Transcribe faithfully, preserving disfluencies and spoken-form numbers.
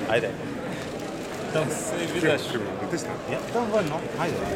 Ajde. Então, se vidiš. Prima, ti sta? Ja, dan voljno. Ajde.